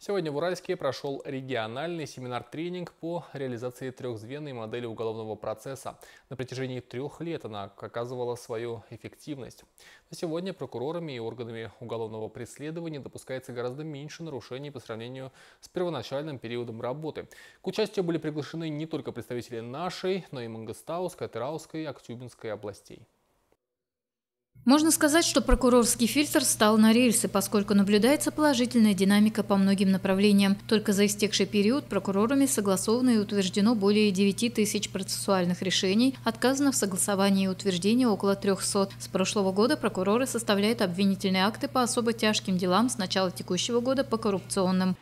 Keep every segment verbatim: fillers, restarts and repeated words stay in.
Сегодня в Уральске прошел региональный семинар-тренинг по реализации трехзвенной модели уголовного процесса. На протяжении трех лет она оказывала свою эффективность. На сегодня прокурорами и органами уголовного преследования допускается гораздо меньше нарушений по сравнению с первоначальным периодом работы. К участию были приглашены не только представители нашей, но и Мангыстауской, Атырауской и Актюбинской областей. Можно сказать, что прокурорский фильтр стал на рельсы, поскольку наблюдается положительная динамика по многим направлениям. Только за истекший период прокурорами согласовано и утверждено более девяти тысяч процессуальных решений, отказано в согласовании и утверждении около трёхсот. С прошлого года прокуроры составляют обвинительные акты по особо тяжким делам, с начала текущего года по коррупционным.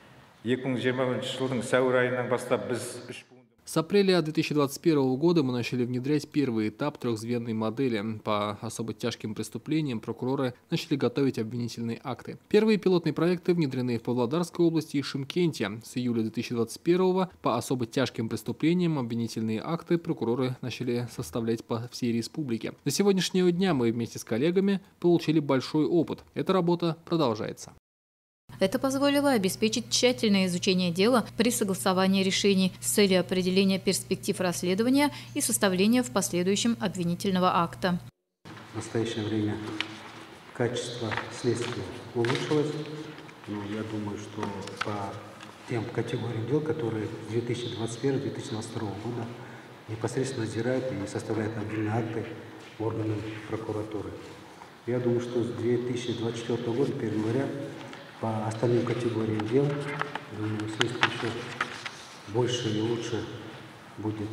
С апреля две тысячи двадцать первого года мы начали внедрять первый этап трехзвенной модели. По особо тяжким преступлениям прокуроры начали готовить обвинительные акты. Первые пилотные проекты внедрены в Павлодарской области и Шымкенте. С июля две тысячи двадцать первого по особо тяжким преступлениям обвинительные акты прокуроры начали составлять по всей республике. До сегодняшнего дня мы вместе с коллегами получили большой опыт. Эта работа продолжается. Это позволило обеспечить тщательное изучение дела при согласовании решений с целью определения перспектив расследования и составления в последующем обвинительного акта. В настоящее время качество следствия улучшилось. Но я думаю, что по тем категориям дел, которые с две тысячи двадцать первого — две тысячи двадцать второго года непосредственно надзирают и составляют обвинительные акты органам прокуратуры. Я думаю, что с две тысячи двадцать четвёртого года, первого января, по остальным категориям дел, думаю, следствие еще больше и лучше будет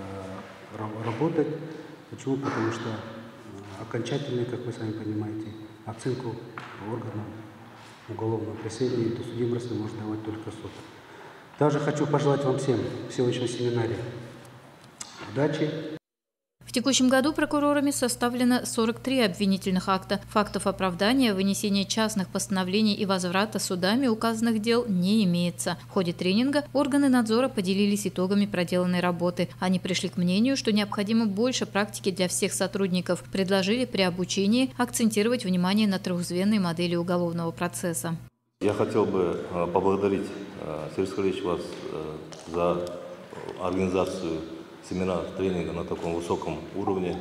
э, работать. Почему? Потому что э, окончательно, как вы сами понимаете, оценку органам уголовного преследования и досудимости может давать только суд. Также хочу пожелать вам всем в сегодняшнем семинаре удачи. В текущем году прокурорами составлено сорок три обвинительных акта. Фактов оправдания, вынесения частных постановлений и возврата судами указанных дел не имеется. В ходе тренинга органы надзора поделились итогами проделанной работы. Они пришли к мнению, что необходимо больше практики для всех сотрудников. Предложили при обучении акцентировать внимание на трехзвенной модели уголовного процесса. Я хотел бы поблагодарить, Сергей Сергеевич, вас за организацию семинар тренинга на таком высоком уровне.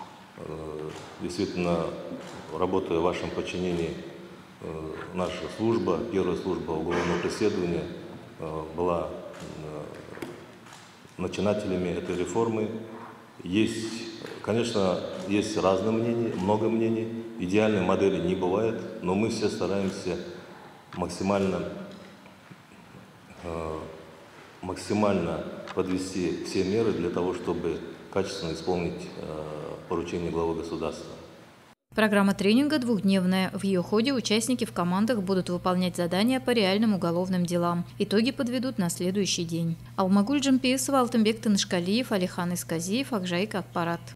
Действительно, работая в вашем подчинении, наша служба, первая служба уголовного преследования, была начинателями этой реформы. Есть, конечно, есть разные мнения, много мнений. Идеальной модели не бывает, но мы все стараемся максимально максимально подвести все меры для того, чтобы качественно исполнить э, поручение главы государства. Программа тренинга двухдневная. В ее ходе участники в командах будут выполнять задания по реальным уголовным делам. Итоги подведут на следующий день. Алмагуль Джампиесова, Алтынбек Тынышкалиев, Алихан Исказиев, Акжайка Акпарат.